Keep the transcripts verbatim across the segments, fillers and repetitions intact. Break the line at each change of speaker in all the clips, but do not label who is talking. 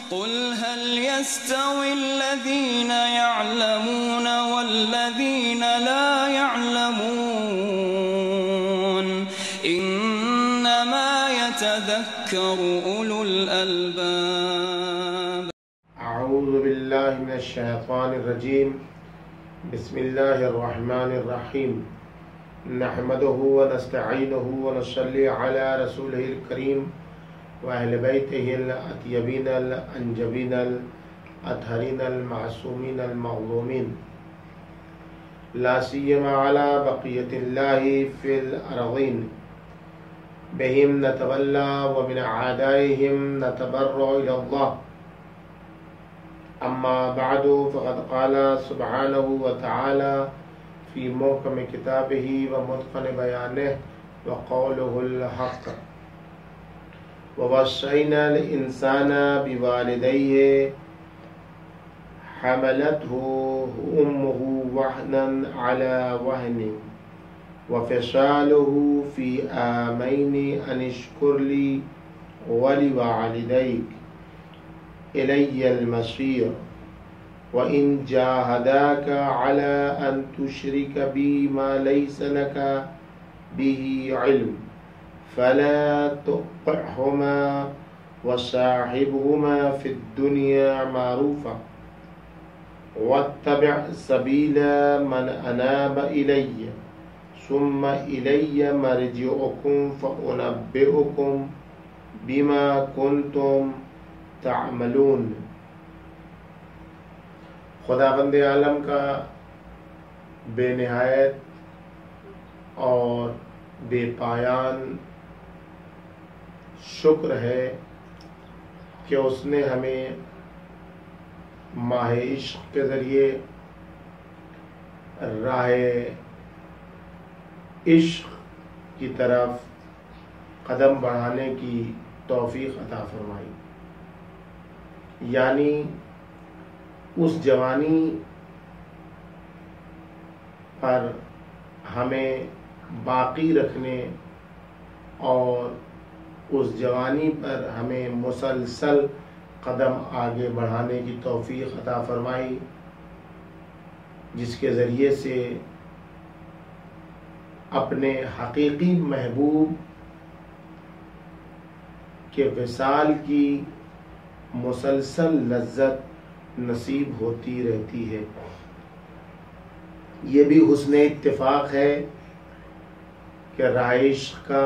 قل هل يستوي الذين يعلمون والذين لا يعلمون إنما يتذكر أولو الألباب.
أعوذ بالله من الشيطان الرجيم. بسم الله الرحمن الرحيم. نحمده ونستعينه ونصلي على رسوله الكريم وأهل بيته الأطيبين الأنجبين الأطهرين المعصومين المظلومين، لا سيما على بقية الله في الأرضين. بهم نتولى ومن أعدائهم نتبرأ إلى الله. أما بعد، فقد قال سبحانه وتعالى في محكم كتابه ومتقن بيانه وقوله الحق: ووصينا الإنسان بوالديه حملته أمه وهنا على وهن وفصاله في عامين أن اشكر لي ولوالديك إلي المصير وإن جاهداك على أن تشرك بي ما ليس لك به علم فلا تطعهما وصاحبهما في الدنيا معروفا واتبع سبيل من أناب إلي ثم إلي مرجعكم فأنبئكم بما كنتم تعملون. خداوند عالم کا بے نہایت اور بے پایان شکر ہے کہ اس نے ہمیں ماہ عشق کے ذریعے راہ عشق کی طرف قدم بڑھانے کی توفیق عطا فرمائی، یعنی اس جوانی پر ہمیں باقی رکھنے اور اس جوانی پر ہمیں مسلسل قدم آگے بڑھانے کی توفیق عطا فرمائی، جس کے ذریعے سے اپنے حقیقی محبوب کے وصال کی مسلسل لذت نصیب ہوتی رہتی ہے۔ یہ بھی حسن اتفاق ہے کہ راہ عشق کا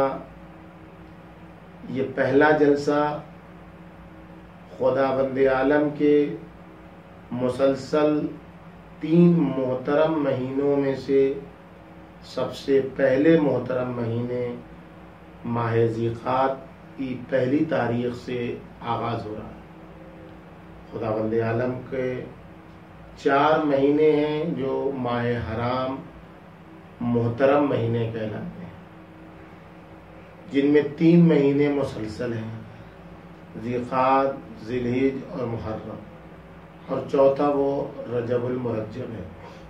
یہ پہلا جلسہ خداوند عالم کے مسلسل تین محترم مہینوں میں سے سب سے پہلے محترم مہینے ماہ ذیقعدہ کی پہلی تاریخ سے آغاز ہو رہا ہے۔ خداوند عالم کے چار مہینے ہیں جو ماہ حرام محترم مہینے کہلاتے ہیں، جن میں تین مہینے مسلسل ہیں: ذیقعدہ، ذی الحجہ اور محرم، اور چوتھا وہ رجب المرجب ہے۔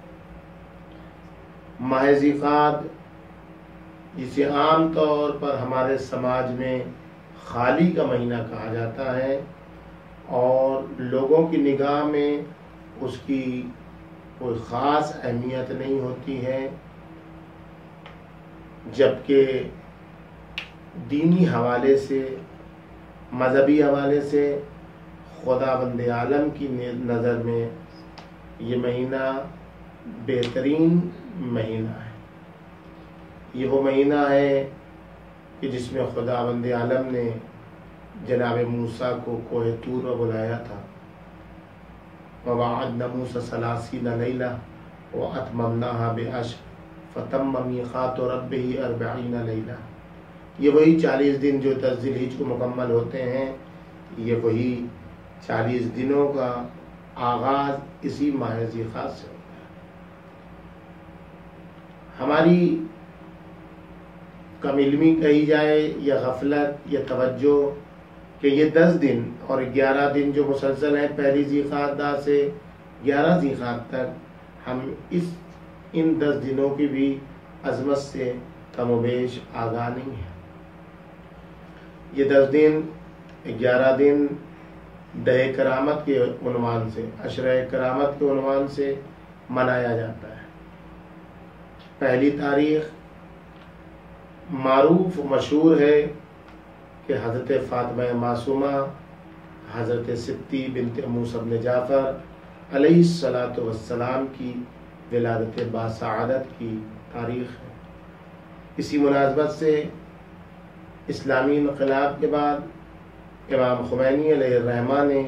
ماہ ذیقعدہ، جسے عام طور پر ہمارے سماج میں خالی کا مہینہ کہا جاتا ہے اور لوگوں کی نگاہ میں اس کی کوئی خاص اہمیت نہیں ہوتی ہے، جبکہ دینی حوالے سے، مذہبی حوالے سے خداوند عالم کی نظر میں یہ مہینہ بہترین مہینہ ہے۔ یہ وہ مہینہ ہے کہ جس میں خداوند عالم نے جناب موسیٰ کو کوہ طور میں بلایا تھا۔ وَوَعَدْنَا مُوسَىٰ ثَلَاثِینَ لَیْلَةً وَأَتْمَمْنَاهَا بِعَشْرٍ فَتَمَّ مِیقَاتُ رَبِّهِ أَرْبَعِینَ لَیْلَةً۔ یہ وہی چالیس دن جو دس ذی الحجہ کو مکمل ہوتے ہیں، یہ وہی چالیس دنوں کا آغاز اسی ماہ ذیقعدہ سے ہوتا ہے۔ ہماری کم علمی کہی جائے یا غفلت یا توجہ کہ یہ دس دن اور گیارہ دن جو مسلسل ہیں پہلی ذیقعدہ سے گیارہ ذیقعدہ تک، ہم اس ان دس دنوں کی بھی عظمت سے کم و بیش آگاہ نہیں ہے۔ یہ دس دن، گیارہ دن دہ کرامت کے عنوان سے، عشرہ کرامت کے عنوان سے منایا جاتا ہے۔ پہلی تاریخ معروف و مشہور ہے کہ حضرت فاطمہ معصومہ حضرت ستی بنت موسیٰ بن جعفر علیہ الصلاۃ والسلام کی ولادت باسعادت کی تاریخ ہے۔ اسی مناسبت سے اسلامی انقلاب کے بعد امام خمینی علیہ الرحمہ نے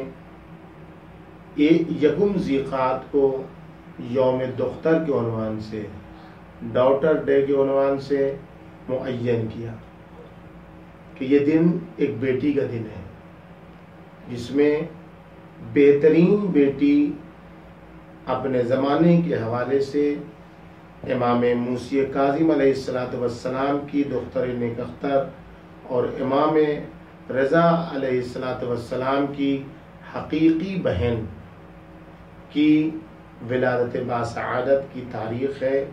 یکم ذیقعد کو یوم دختر کے عنوان سے، ڈاٹر ڈے کے عنوان سے معین کیا کہ یہ دن ایک بیٹی کا دن ہے، جس میں بہترین بیٹی اپنے زمانے کے حوالے سے امام موسی کاظم علیہ الصلاۃ والسلام کی دختر نیک اختر اور امام رضا علیہ الصلاۃ والسلام کی حقیقی بہن کی ولادت باسعادت کی تاریخ ہے۔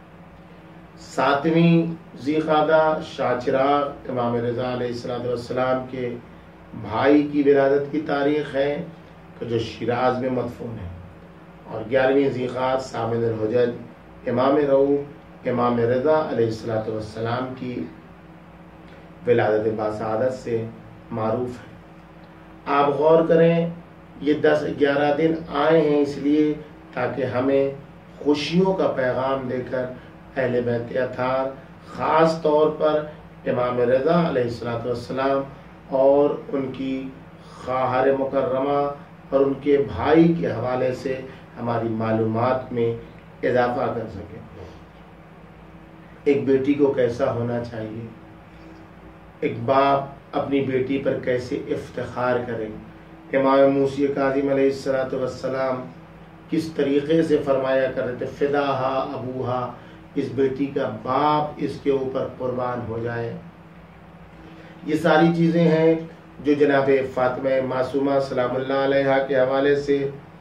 ساتویں ذیقعدہ شاہ چراغ امام رضا علیہ الصلاۃ والسلام کے بھائی کی ولادت کی تاریخ ہے کہ جو شیراز میں مدفون ہے، اور گیارہویں ذیقعد ثامن الحجج امام رؤوف امام رضا علیہ الصلاۃ والسلام کی ولادت باسعادت سے معروف ہے۔ آپ غور کریں، یہ دس گیارہ دن آئے ہیں اس لیے تاکہ ہمیں خوشیوں کا پیغام دے کر اہل بیت اطہار، خاص طور پر امام رضا علیہ الصلاۃ والسلام اور ان کی خواہر مکرمہ اور ان کے بھائی کے حوالے سے ہماری معلومات میں اضافہ کر سکیں۔ ایک بیٹی کو کیسا ہونا چاہیے، ایک باپ اپنی بیٹی پر کیسے افتخار کرے۔ امام موسی کاظم علیہ الصلاۃ والسلام کس طریقے سے فرمایا کرتے تھے، فداہا ابوہا، اس بیٹی کا باپ اس کے اوپر قربان ہو جائے۔ یہ ساری چیزیں ہیں جو جناب فاطمہ معصومہ سلام اللہ علیہا کے حوالے سے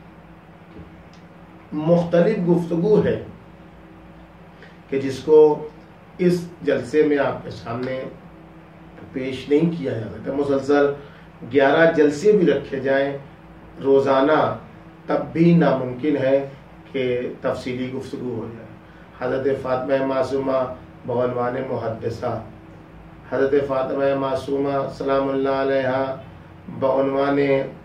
مختلف گفتگو ہے کہ جس کو اس جلسے میں آپ کے سامنے پیش نہیں کیا جا سکتا۔ مسلسل گیارہ جلسے بھی رکھے جائیں روزانہ، تب بھی ناممکن ہے کہ تفصیلی گفتگو ہو جائے۔ حضرت فاطمہ معصومہ بعنوان محدثہ، حضرت فاطمہ معصومہ سلام اللہ علیہا بعنوان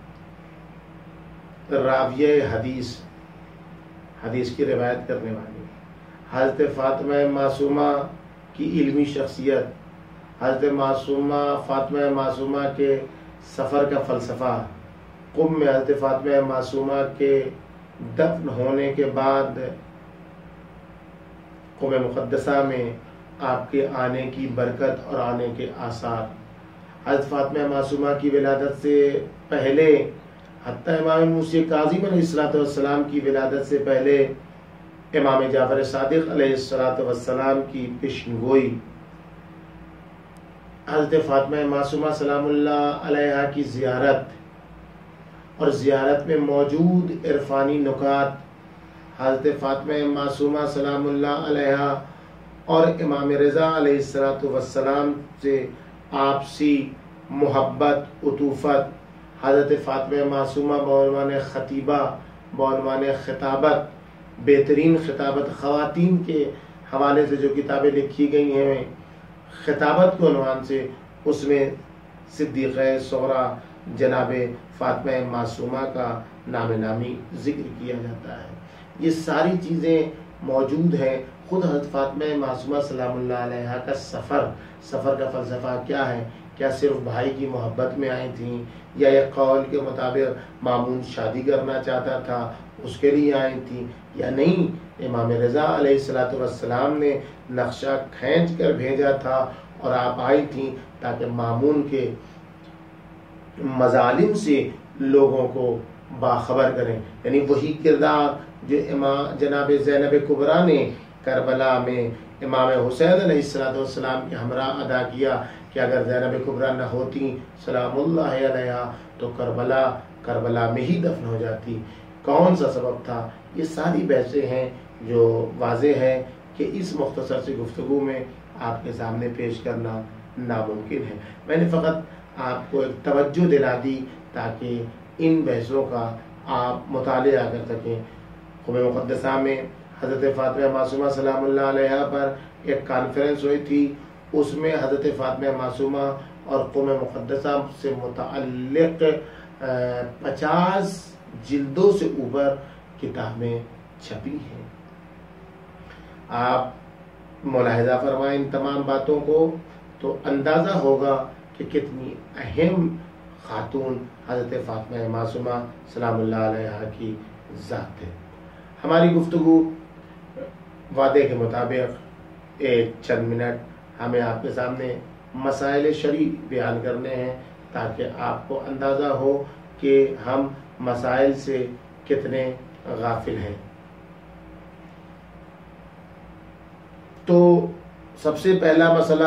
راویہ حدیث، حدیث کی روایت کرنے والی، حضرت فاطمہ معصومہ کی علمی شخصیت، حضرت معصومہ فاطمہ معصومہ کے سفر کا فلسفہ، قم میں حضرت فاطمہ معصومہ کے دفن ہونے کے بعد قم مقدسہ میں آپ کے آنے کی برکت اور آنے کے آثار، حضرت فاطمہ معصومہ کی ولادت سے پہلے حتیٰ امام موسی کاظم علیہ الصلاۃ والسلام کی ولادت سے پہلے امام جعفر صادق علیہ الصلاۃ والسلام کی پیشن گوئی، حضرت فاطمہ معصومہ سلام اللہ علیہا کی زیارت اور زیارت میں موجود عرفانی نکات، حضرت فاطمہ معصومہ سلام اللہ علیہا اور امام رضا علیہ الصلاۃ والسلام سے آپسی محبت، عطوفت، حضرت فاطمہ معصومہ بعنوان خطیبہ، بعنوان خطابت، بہترین خطابت خواتین کے حوالے سے جو کتابیں لکھی گئی ہیں خطابت کے عنوان سے، اس میں صدیقہ صغریٰ جناب فاطمہ معصومہ کا نام نامی ذکر کیا جاتا ہے۔ یہ ساری چیزیں موجود ہیں۔ خود حضرت فاطمہ معصومہ سلام اللہ علیہا کا سفر سفر کا فلسفہ کیا ہے؟ کیا صرف بھائی کی محبت میں آئی تھیں، یا ایک قول کے مطابق مامون شادی کرنا چاہتا تھا اس کے لیے آئی تھیں، یا نہیں امام رضا علیہ الصلاۃ والسلام نے نقشہ کھینچ کر بھیجا تھا اور آپ آئی تھیں تاکہ مامون کے مظالم سے لوگوں کو باخبر کریں؟ یعنی وہی کردار جو امام جناب زینب کبریٰ نے کربلا میں امام حسین علیہ الصلاۃ والسلام کے ہمراہ ادا کیا کہ اگر زینب کبریٰ نہ ہوتی سلام اللہ علیہا تو کربلا کربلا میں ہی دفن ہو جاتی، کون سا سبب تھا؟ یہ ساری بحثیں ہیں جو واضح ہے کہ اس مختصر سی گفتگو میں آپ کے سامنے پیش کرنا ناممکن ہے۔ میں نے فقط آپ کو ایک توجہ دلا دی تاکہ ان بحثوں کا آپ مطالعہ کر سکیں۔ قم مقدسہ میں حضرت فاطمہ معصومہ سلام اللہ علیہ پر ایک کانفرنس ہوئی تھی، اس میں حضرت فاطمہ معصومہ اور قم مقدسہ سے متعلق پچاس جلدوں سے اوپر کتابیں چھپی ہیں۔ آپ ملاحظہ فرمائیں ان تمام باتوں کو تو اندازہ ہوگا کہ کتنی اہم خاتون حضرت فاطمہ معصومہ سلام اللہ علیہ کی ذات ہے۔ ہماری گفتگو وعدے کے مطابق ایک چند منٹ ہمیں آپ کے سامنے مسائل شرعی بیان کرنے ہیں تاکہ آپ کو اندازہ ہو کہ ہم مسائل سے کتنے غافل ہیں۔ تو سب سے پہلا مسئلہ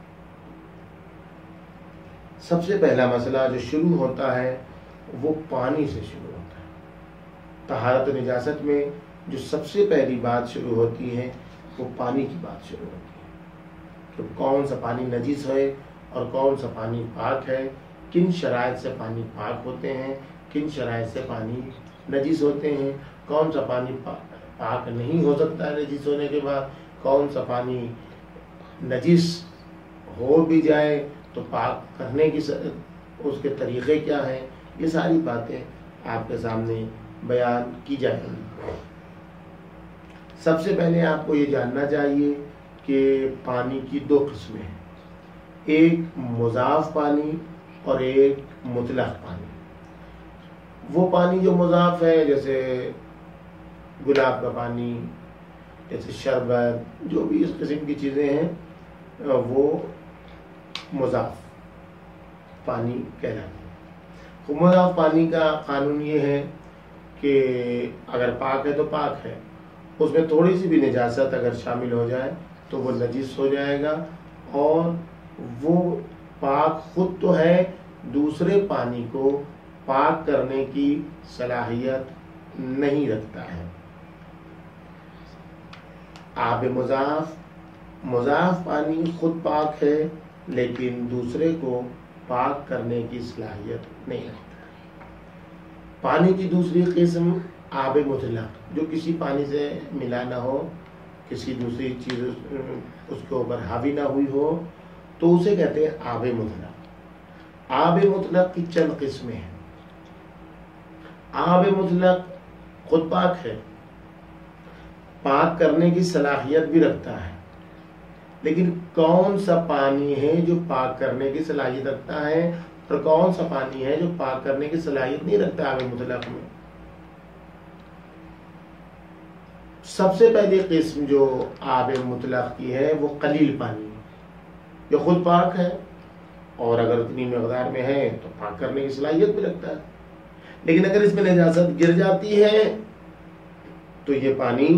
سب سے پہلا مسئلہ جو شروع ہوتا ہے وہ پانی سے شروع ہوتا ہے۔ طہارت و نجاست میں جو سب سے پہلی بات شروع ہوتی ہے وہ پانی کی بات شروع ہوتی ہے کہ کون سا پانی نجس ہے اور کون سا پانی پاک ہے، کن شرائط سے پانی پاک ہوتے ہیں، کن شرائط سے پانی نجس ہوتے ہیں، کون سا پانی پاک نہیں ہو سکتا ہے نجس ہونے کے بعد، کون سا پانی نجس ہو بھی جائے تو پاک کرنے کی اس کے طریقے کیا ہیں، یہ ساری باتیں آپ کے سامنے بیان کی جائیں گی۔ سب سے پہلے آپ کو یہ جاننا چاہیے کہ پانی کی دو قسمیں ہیں، ایک مضاف پانی اور ایک مطلق پانی۔ وہ پانی جو مضاف ہے جیسے گلاب کا پانی، جیسے شربت، جو بھی اس قسم کی چیزیں ہیں وہ مضاف پانی کہلاتی ہے۔ مضاف پانی کا قانون یہ ہے کہ اگر پاک ہے تو پاک ہے، اس میں تھوڑی سی بھی نجاست اگر شامل ہو جائے تو وہ نجس ہو جائے گا، اور وہ پاک خود تو ہے، دوسرے پانی کو پاک کرنے کی صلاحیت نہیں رکھتا ہے۔ آب مضاف مضاف پانی خود پاک ہے لیکن دوسرے کو پاک کرنے کی صلاحیت نہیں رکھتا ہے۔ پانی کی دوسری قسم آب مطلق، جو کسی پانی سے ملا نہ ہو، کسی دوسری چیز اس کے اوپر حاوی نہ ہوئی ہو، تو اسے کہتے ہیں آب مطلق۔ آب مطلق کی چند قسمیں ہیں۔ آب مطلق خود پاک ہے، پاک کرنے کی صلاحیت بھی رکھتا ہے، لیکن کون سا پانی ہے جو پاک کرنے کی صلاحیت رکھتا ہے اور کون سا پانی ہے جو پاک کرنے کی صلاحیت نہیں رکھتا آب مطلق میں؟ سب سے پہلی قسم جو آب مطلق کی ہے وہ قلیل پانی ہے، جو خود پاک ہے اور اگر اتنی مقدار میں ہے تو پاک کرنے کی صلاحیت بھی رکھتا ہے، لیکن اگر اس میں نجاست گر جاتی ہے تو یہ پانی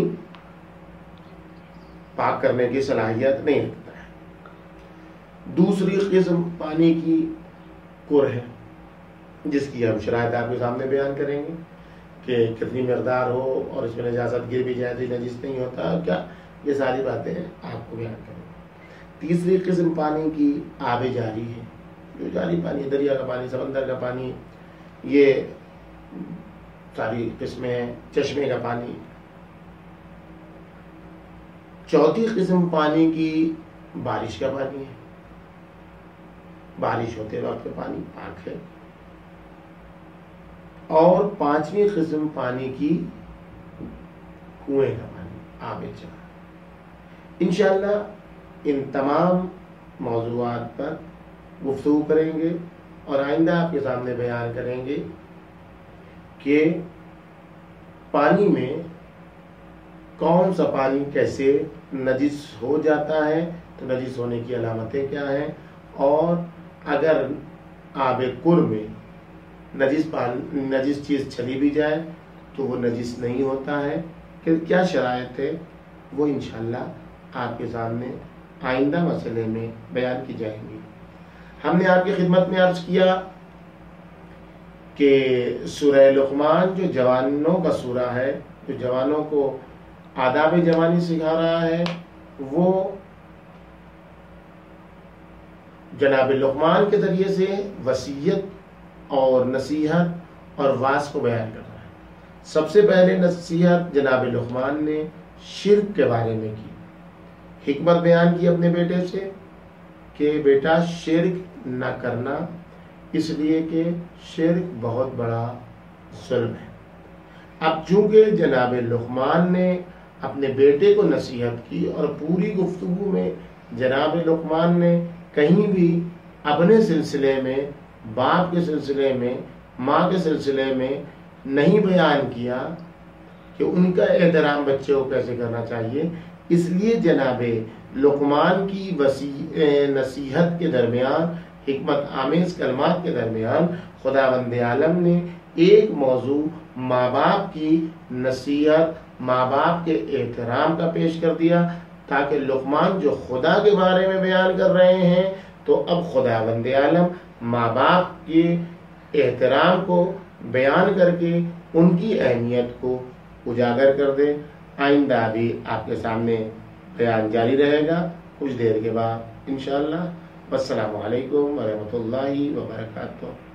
پاک کرنے کی صلاحیت نہیں رکھتا ہے۔ دوسری قسم پانی کی کر ہے، جس کی ہم شرائط آپ کے سامنے بیان کریں گے کہ کتنی مقدار ہو اور اس میں نجاست گر بھی جائے تو نجس نہیں ہوتا کیا، یہ ساری باتیں آپ کو بیان کریں گے۔ تیسری قسم پانی کی آب جاری ہے، جو جاری پانی، دریا کا پانی، سمندر کا پانی، یہ ساری قسمیں ہیں، چشمے کا پانی۔ چوتھی قسم پانی کی بارش کا پانی ہے، بارش ہوتے وقت پانی پاک ہے۔ اور پانچویں قسم پانی کی کنویں کا پانی، آب جاری۔ انشاءاللہ ان تمام موضوعات پر گفتگو کریں گے اور آئندہ آپ کے سامنے بیان کریں گے کہ پانی میں کون سا پانی کیسے نجس ہو جاتا ہے، تو نجس ہونے کی علامتیں کیا ہیں، اور اگر آب کر میں نجس پانی نجس چیز چلی بھی جائے تو وہ نجس نہیں ہوتا ہے، کہ کیا شرائط ہے وہ انشاءاللہ آپ کے سامنے آئندہ مسئلے میں بیان کی جائیں گی۔ ہم نے آپ کی خدمت میں عرض کیا کہ سورہ لقمان جو جوانوں کا سورہ ہے، جو جوانوں کو آداب جوانی سکھا رہا ہے، وہ جناب لقمان کے ذریعے سے وصیت اور نصیحت اور واس کو بیان کر رہا ہے۔ سب سے پہلے نصیحت جناب لقمان نے شرک کے بارے میں کی، حکمت بیان کی اپنے بیٹے سے کہ بیٹا شرک نہ کرنا، اس لیے کہ شرک بہت بڑا ظلم ہے۔ اب چونکہ جناب لقمان نے اپنے بیٹے کو نصیحت کی اور پوری گفتگو میں جناب لقمان نے کہیں بھی اپنے سلسلے میں، باپ کے سلسلے میں، ماں کے سلسلے میں نہیں بیان کیا کہ ان کا احترام بچے کو کیسے کرنا چاہیے، اس لیے جناب لقمان کی وسیع نصیحت کے درمیان، حکمت آمیز کلمات کے درمیان خداوند عالم نے ایک موضوع ماں باپ کی نصیحت، ماں باپ کے احترام کا پیش کر دیا، تاکہ لقمان جو خدا کے بارے میں بیان کر رہے ہیں تو اب خداوند عالم ماں باپ کے احترام کو بیان کر کے ان کی اہمیت کو اجاگر کر دے۔ آئندہ بھی آپ کے سامنے بیان جاری رہے گا کچھ دیر کے بعد انشاءاللہ۔ والسلام علیکم ورحمۃ اللہ وبرکاتہ۔